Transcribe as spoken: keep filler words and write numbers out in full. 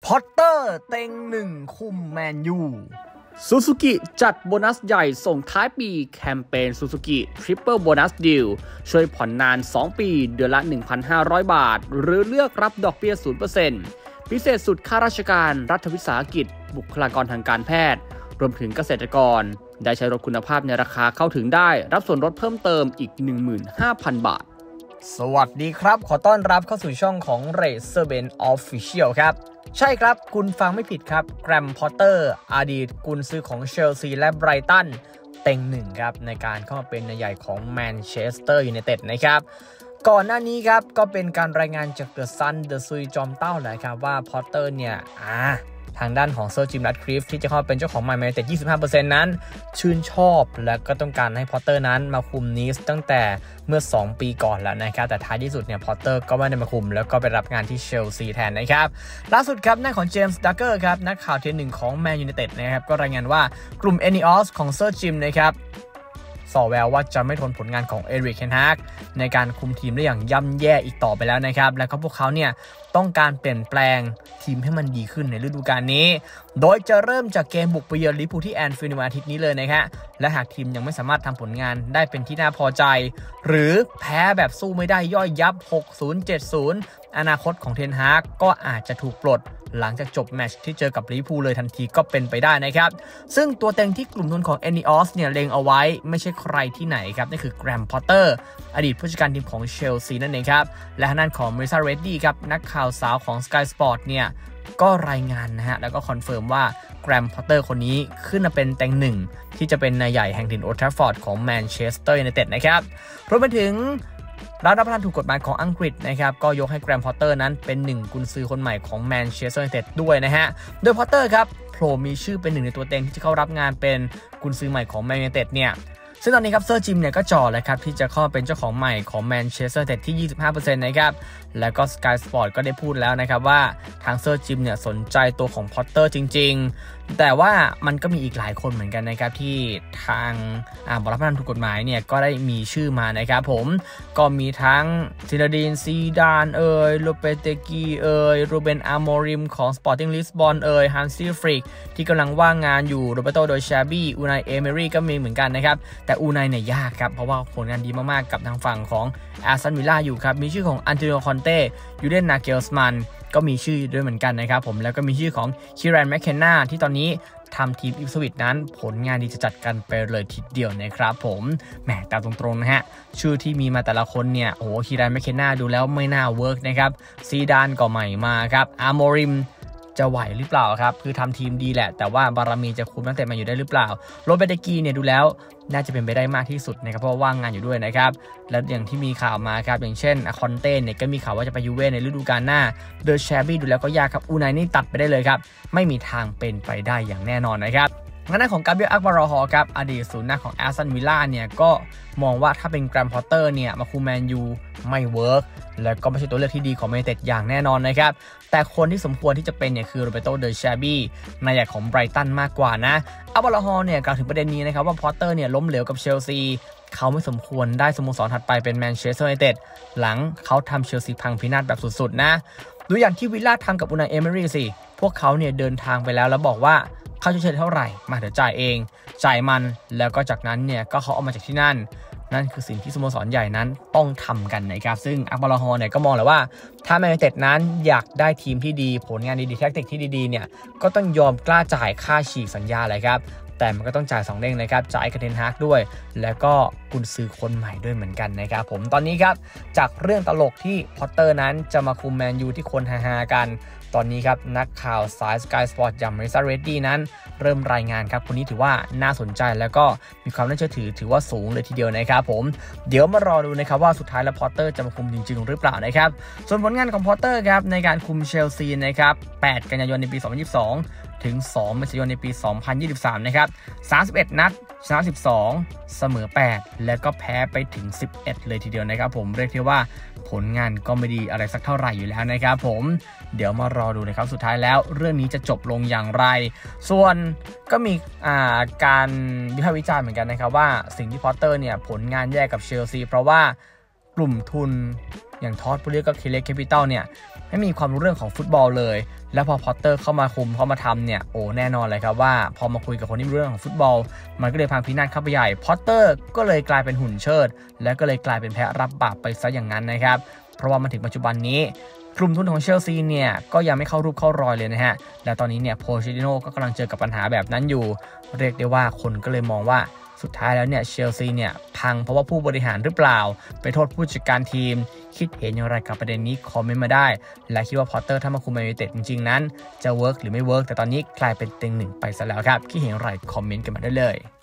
พอตเตอร์เต็งหนึ่งคุมแมนยูซูซูกิจัดโบนัสใหญ่ส่งท้ายปีแคมเปญซูซูกิทริปเปิลโบนัสดีลช่วยผ่อนนานสองปีเดือนละ หนึ่งพันห้าร้อย บาทหรือเลือกรับดอกเบี้ย ศูนย์เปอร์เซ็นต์ พิเศษสุดข้าราชการรัฐวิสาหกิจบุคลากรทางการแพทย์รวมถึงเกษตรกรได้ใช้รถคุณภาพในราคาเข้าถึงได้รับส่วนลดเพิ่มเติมอีก หนึ่งหมื่นห้าพัน บาทสวัสดีครับขอต้อนรับเข้าสู่ช่องของ Razorben Official ครับใช่ครับคุณฟังไม่ผิดครับแกรมพอตเตอร์อดีตกุนซือของเชลซีและไบรตันเต็งหนึ่งครับในการเข้ามาเป็นนายใหญ่ของแมนเชสเตอร์ยูไนเต็ดนะครับก่อนหน้านี้ครับก็เป็นการรายงานจากเดอะซันเดอะซุยจอมเต้านะครับว่าพอตเตอร์เนี่ยอ่าทางด้านของเซอร์จิมรัดคลิฟที่จะเข้ามาเป็นเจ้าของแมนยูไนเต็ด ยี่สิบห้าเปอร์เซ็นต์ นั้นชื่นชอบและก็ต้องการให้พอตเตอร์นั้นมาคุมนีสตั้งแต่เมื่อสองปีก่อนแล้วนะครับแต่ท้ายที่สุดเนี่ยพอตเตอร์ก็ไม่ได้มาคุมแล้วก็ไปรับงานที่เชลซีแทนนะครับล่าสุดครับหน้าของเจมส์ดักเกอร์ครับนักข่าวเทียร์หนึ่งของแมนยูไนเต็ดนะครับก็รายงานว่ากลุ่ม เอ เอ็น อี โอ เอส ของเซอร์จิมนะครับส่อแววว่าจะไม่ทนผลงานของเอริก เทนฮากในการคุมทีมได้อย่างย่ำแย่อีกต่อไปแล้วนะครับแล้วก็พวกเขาเนี่ยต้องการเปลี่ยนแปลงทีมให้มันดีขึ้นในฤดูกาลนี้โดยจะเริ่มจากเกมบุกไปเยือนลิเวอร์พูลที่แอนฟิลด์ในวันอาทิตย์นี้เลยนะครับและหากทีมยังไม่สามารถทำผลงานได้เป็นที่น่าพอใจหรือแพ้แบบสู้ไม่ได้ย่อยยับ หกศูนย์ เจ็ดศูนย์ อนาคตของเทนฮากก็อาจจะถูกปลดหลังจากจบแมตช์ที่เจอกับลิเวอร์พูลเลยทันทีก็เป็นไปได้นะครับซึ่งตัวเต็งที่กลุ่มทุนของ เอ็น อี โอ เอส เนี่ยเล็งเอาไว้ไม่ใช่ใครที่ไหนครับนั่นคือแกรมพอตเตอร์อดีตผู้จัดการทีมของเชลซีนั่นเองครับและทางด้านของเมริซาเรดดี้ครับนักข่าวสาวของ Sky Sport เนี่ยก็รายงานนะฮะแล้วก็คอนเฟิร์มว่าแกรมพอตเตอร์คนนี้ขึ้นมาเป็นเต็งหนึ่งที่จะเป็นนายใหญ่แห่งถิ่นโอลด์แทราฟฟอร์ดของแมนเชสเตอร์ยูไนเต็ดนะครับรวมไปถึงร้านรับประทานถูกกฎหมายของอังกฤษนะครับก็ยกให้แกรมพอตเตอร์นั้นเป็นหนึ่งกุนซือคนใหม่ของแมนเชสเตอร์ยูไนเต็ดด้วยนะฮะโดยพอตเตอร์ครับโผล่มีชื่อเป็นหนึ่งในตัวเต็งที่จะเข้ารับงานเป็นกุนซือใหม่ของแมนยูไนเต็ดเนี่ยซึ่งตอนนี้ครับเซอร์จิมเนี่ยก็จ่อเลยครับที่จะเข้าเป็นเจ้าของใหม่ของแมนเชสเตอร์ยูไนเต็ดที่ ยี่สิบห้าเปอร์เซ็นต์ นะครับแล้วก็ Sky Sport ก็ได้พูดแล้วนะครับว่าทางเซอร์จิมเนี่ยสนใจตัวของพอตเตอร์จริงๆแต่ว่ามันก็มีอีกหลายคนเหมือนกันนะครับที่ทางบอร์ดรับประทานถูกกฎหมายเนี่ยก็ได้มีชื่อมานะครับผมก็มีทั้งซินาดีนซีดานเอ่ยโลเปเตกีเอ่ยรูเบนอาร์โมริมของสปอร์ติ้งลิสบอนเอ่ยฮันซี่ฟริกที่กำลังว่างงานอยู่โรเบโตโดยชาบี้อูไนเอเมรี่ก็มีเหมือนกันนะครับแต่อูไนเนี่ยยากครับเพราะว่าผลงานดีมากๆกับทางฝั่งของแอสตันวิลล่าอยู่ครับมีชื่อของอันโตนิโอคอนเต้ยูเดนนาเกลสมันก็มีชื่อด้วยเหมือนกันนะครับผมแล้วก็มีชื่อของคิรันแมคเคนนาที่ตอนนี้ทำทีมอิปสวิตนั้นผลงานดีจะจัดกันไปเลยทีเดียวนะครับผมแหมตามตรงๆนะฮะชื่อที่มีมาแต่ละคนเนี่ยโอ้โหคิรันแมคเคนนาดูแล้วไม่น่าเวิร์กนะครับซีดานก็ใหม่มาครับอาร์โมริมจะไหวหรือเปล่าครับคือทำทีมดีแหละแต่ว่าบารมีจะคุมตั้งแต่มาอยู่ได้หรือเปล่าโรเบเตกีเนี่ยดูแล้วน่าจะเป็นไปได้มากที่สุดนะครับเพราะว่าว่างงานอยู่ด้วยนะครับและอย่างที่มีข่าวมาครับอย่างเช่นคอนเต้เนี่ยก็มีข่าวว่าจะไปยูเว่ในฤดูกาลหน้าเดอแชร์บี้ดูแล้วก็ยากครับอูไนนี่ตัดไปได้เลยครับไม่มีทางเป็นไปได้อย่างแน่นอนนะครับทางด้านของกาเบรียล อักบารอฮอครับอดีตศูนย์หน้าของแอสตันวิลล่าเนี่ยก็มองว่าถ้าเป็นแกรมพอตเตอร์เนี่ยมาคุมแมนยูไม่เวิร์กแล้วก็ไม่ใช่ตัวเลือกที่ดีของแมนยูไนเต็ดอย่างแน่นอนนะครับแต่คนที่สมควรที่จะเป็นเนี่ยคือโรเบโตเดอแชร์บี้นายใหญ่ของไบรตันมากกว่านะอักบารอฮอเนี่ยกล่าวถึงประเด็นนี้นะครับว่าพอตเตอร์เนี่ยล้มเหลวกับเชลซีเขาไม่สมควรได้สโมสรถัดไปเป็นแมนเชสเตอร์ยูไนเต็ดหลังเขาทำเชลซีพังพินาศแบบสุดๆนะดูอย่างที่วิลล่าทำกับอูไนเอเมรี่สิพวกเขาเนี่ยเดินทางไปแล้วแล้วบอกว่าเขาจะเฉลี่ยเท่าไหร่มาเดี๋ยวจ่ายเองจ่ายมันแล้วก็จากนั้นเนี่ยก็เขาเอามาจากที่นั่นนั่นคือสิ่งที่สโมสรใหญ่นั้นต้องทำกันนะครับซึ่งอักบารอฮอเนี่ยก็มองเลยว่าถ้าแมนยูไนเต็ดนั้นอยากได้ทีมที่ดีผลงานดีๆแทคติกที่ดีๆเนี่ยก็ต้องยอมกล้าจ่ายค่าฉีกสัญญาเลยครับแต่มันก็ต้องจ่ายสองเด้งนะครับจ่ายกับเทนฮากด้วยแล้วก็กุนซือคนใหม่ด้วยเหมือนกันนะครับผมตอนนี้ครับจากเรื่องตลกที่พอตเตอร์นั้นจะมาคุมแมนยูที่คนฮาๆกันตอนนี้ครับนักข่าวสาย Sky Sport อย่างเมริซาเรดดี้นั้นเริ่มรายงานครับคนนี้ถือว่าน่าสนใจแล้วก็มีความน่าเชื่อถือถือว่าสูงเลยทีเดียวนะครับผมเดี๋ยวมารอดูนะครับว่าสุดท้ายแล้วพอตเตอร์จะมาคุมจริงๆหรือเปล่านะครับส่วนผลงานของพอตเตอร์ครับในการคุมเชลซีนะครับแปดกันยายนในปีสองพันยี่สิบสองถึงสองเมษายนในปีสองพันยี่สิบสามนะครับสามสิบเอ็ดนัดชนะสิบสองเสมอแปดแล้วก็แพ้ไปถึงสิบเอ็ดเลยทีเดียวนะครับผมเรียกได้ว่าผลงานก็ไม่ดีอะไรสักเท่าไหร่อยู่แล้วนะครับผมเดี๋ยวมารอดูนะครับสุดท้ายแล้วเรื่องนี้จะจบลงอย่างไรส่วนก็มีการวิพากษ์วิจารณ์เหมือนกันนะครับว่าสิ่งที่พอตเตอร์เนี่ยผลงานแย่กับเชลซีเพราะว่ากลุ่มทุนอย่างทอดปุริกับเคเล็กแคปิตอลเนี่ยไม่มีความรู้เรื่องของฟุตบอลเลยแล้วพอพอตเตอร์เข้ามาคุมเข้ามาทำเนี่ยโอ้แน่นอนเลยครับว่าพอมาคุยกับคนที่รู้เรื่องของฟุตบอลมันก็เลยพังพินาศเข้าไปใหญ่พอตเตอร์ก็เลยกลายเป็นหุ่นเชิดและก็เลยกลายเป็นแพะรับบาปไปซะอย่างนั้นนะครับเพราะว่ามาถึงปัจจุบันนี้กลุ่มทุนของเชลซีเนี่ยก็ยังไม่เข้ารูปเข้ารอยเลยนะฮะและตอนนี้เนี่ยโพเชติโน่ก็กำลังเจอกับปัญหาแบบนั้นอยู่เรียกได้ว่าคนก็เลยมองว่าสุดท้ายแล้วเนี่ยเชลซีเนี่ยพังเพราะว่าผู้บริหารหรือเปล่าไปโทษผู้จัดการทีมคิดเห็นอย่างไรกับประเด็นนี้คอมเมนต์มาได้และคิดว่าพอตเตอร์ถ้ามาคุมแมนยูไนเต็ดจริงๆนั้นจะเวิร์กหรือไม่เวิร์กแต่ตอนนี้กลายเป็นเต็งหนึ่งไปซะแล้วครับคิดเห็นอย่างไรคอมเมนต์กันมาได้เลย